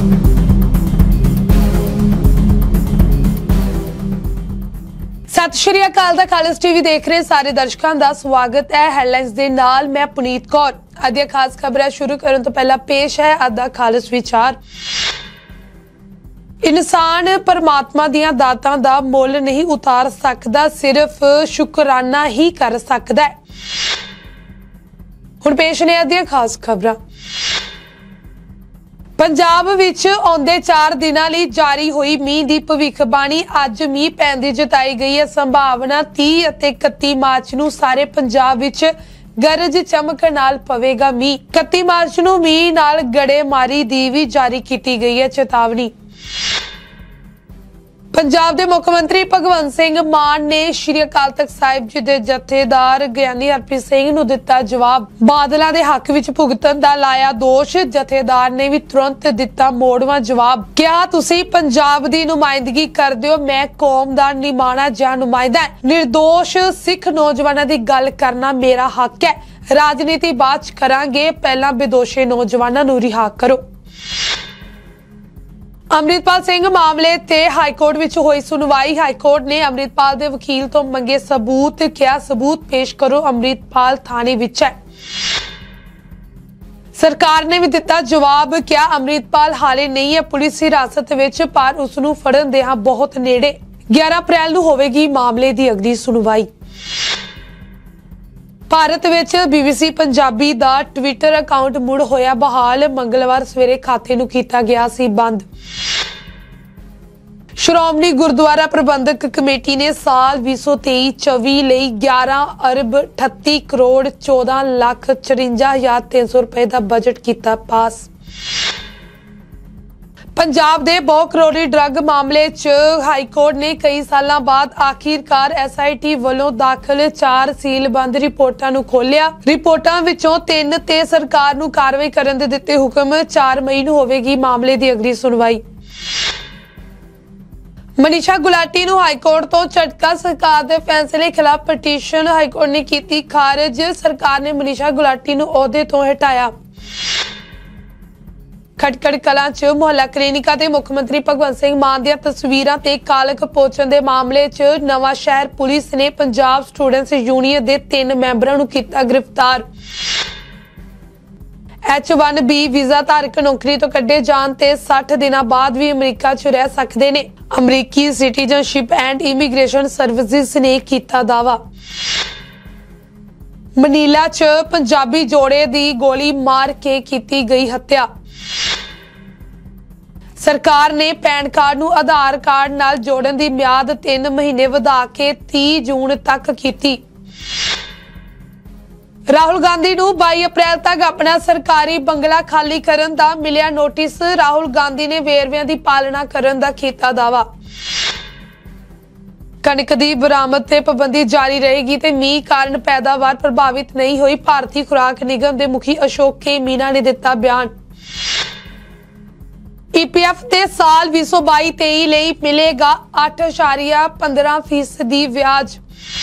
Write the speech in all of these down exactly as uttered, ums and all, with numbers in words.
सत श्री अकाल दा खालिस टीवी देख रहे सारे दर्शकों का स्वागत है। हेडलाइंस दे नाल मैं पुनीत कौर। अज दी खास खबर शुरू करने तो पहला पेश है अज दा खालिस विचार। इंसान परमात्मा दियां दातां दा मुल नहीं उतार सकदा, सिर्फ शुकराना ही कर सकदा है। हुण पेश ने अज दी खास खबरां। पंजाब विच आउंदे चार दिनां लई जारी हुई मींह दी भविखबाणी। अज मींह पैण दी जताई गई है संभावना। तीस अते इकत्ती मार्च नूं सारे पंजाब विच गरज चमक नाल पवेगा मींह। इकत्ती मार्च नूं मींह नाल गड़ेमारी दी भी जारी कीती गई है चेतावनी। पंजाब दे मुख्यमंत्री भगवंत सिंह मान ने श्री अकाल तख्त साहिब जी दे जथेदार ज्ञानी हरप्रीत सिंह नूं दिता जवाब। बादलों के हक विच भुगतण दा लाया दोष। जथेदार ने भी तुरंत दिता मोड़वा जवाब। क्या तुसी पंजाब दी नुमाइंदगी करदे हो? मैं कौम दा निमाणा जिहा नुमाइंदा निर्दोष सिख नौजवानों की गल करना मेरा हक है। राजनीति बाद च करांगे, पहला बेदोशे नौजवानों नूं रिहा करो। अमृतपाल सिंह मामले ते हाईकोर्ट विच होई सुनवाई। हाईकोर्ट ने अमृतपाल दे वकील तो मंगे सबूत। क्या सबूत पेश करो, अमृतपाल थाने विच है। सरकार ने भी दिता जवाब। क्या अमृतपाल हाले नहीं है पुलिस हिरासत विच, पर उसनूं फड़न दे हां बहुत नेड़े। ग्यारह अप्रैल नूं होवेगी मामले दी अगली सुनवाई। भारत विच बीबीसी पंजाबी दा ट्विटर अकाउंट मुड़ होया बहाल। मंगलवार सवेरे खाते नूं कीता गया सी बंद। श्रोमणी गुरुद्वारा प्रबंधक कमेटी ने साल बीस सौ तेई चौबी लई ग्यारह अरब अठत्ती करोड़ चौदह लाख चुरंजा हजार तीन सौ रुपए का बजट किया पास। पंजाब दे बहु करोड़ी ड्रग मामले च हाईकोर्ट ने कई सालों बाद आखिरकार एस आई टी वालों दाखिल चार सीलबंद रिपोर्टां नूं खोलिया। रिपोर्टां विचों तीन ते सरकार नूं कार्रवाई करन दे दित्ते हुक्म। चार मई नूं होवेगी मामले दी अगली सुनवाई। मनीषा गुलाटी नूं हाईकोर्ट तो झटका। सरकार दे फैसले खिलाफ पटीशन हाईकोर्ट ने की खारिज। सरकार ने मनीषा गुलाटी नूं ओहदे तो हटाया। खटकड़ कलां च मुहल्ला क्लिनिकां ते मुख्यमंत्री भगवंत सिंह मान दी तस्वीरां ते कालक पहुंचण दे मामले च नवां शहर पुलिस ने पंजाब स्टूडेंट्स यूनियन दे तीन मैंबरां नूं कीता गिरफ्तार। एच वन बी वीजा धारक नौकरी तो कड्ढे जाण ते साठ दिनां बाद भी अमरीका च रह सकदे ने। अमरीकी सिटीजनशिप एंड इमीग्रेशन सर्विसेज ने कीता दावा। मनीला च पंजाबी जोड़े दी गोली मार के कीती गई हत्या। सरकार ने पैन कार्ड नूं आधार कार्ड नाल जोड़न दी म्याद तीन महीने वधा के तीस जून तक कीती। राहुल गांधी नूं बाईस अप्रैल तक अपना सरकारी बंगला खाली करन दा मिलिया नोटिस। राहुल गांधी ने वेरविਆਂ दी पालना करन दा कीता दावा। कणक दी बरामद ते पाबंदी जारी रहेगी ते मींह कारण पैदावार प्रभावित नहीं हुई। भारतीय खुराक निगम दे मुखी अशोक के मीना ने दिता बयान। ई पी एफ ते साल बीस सौ बाई तेई लई मिलेगा अठ अशारिया पंद्रह फीसदी ब्याज।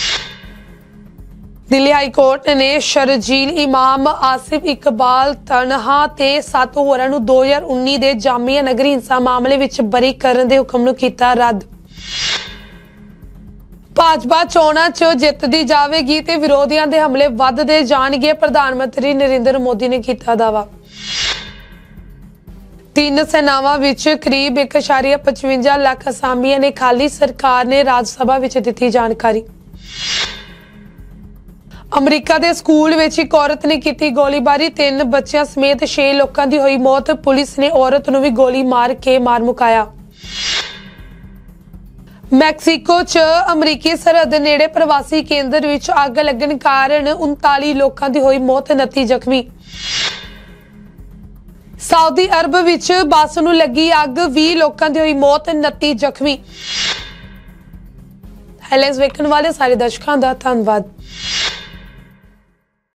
दिल्ली हाईकोर्ट ने शरजील इमाम, आसिफ इकबाल तनहा ते सत्त होरां नूं दो हज़ार उन्नीस दे जामिया नगरी हिंसा मामले विच बरी करन दे हुक्म नूं कीता रद्द। भाजपा चोणां च जितदी जावेगी ते विरोधियों दे हमले वधदे जाणगे। प्रधानमंत्री नरेंद्र मोदी ने कीता दावा। तीन सेनावां विच करीब एक अशारिया पचवंजा लाख असामियां ने खाली। सरकार ने राज्य सभा विच दित्ती जानकारी। अमरीका दे स्कूल विच एक औरत ने की गोलीबारी। तीन बच्चियां समेत छे लोगों की हुई मौत। पुलिस ने औरत नूं भी गोली मार के मार मुकाया। मैक्सीको च अमरीकी सरहद नेड़े प्रवासी केंद्र विच अग लगन कारण उनताली लोगों की हुई मौत, उनतीस जख्मी। सऊदी अरब विच बस नूं लगी अग, बीस लोगों की हुई मौत, उनतीस जख्मी। हेडलाइंस वेखण वाले सारे दर्शकों का धन्यवाद।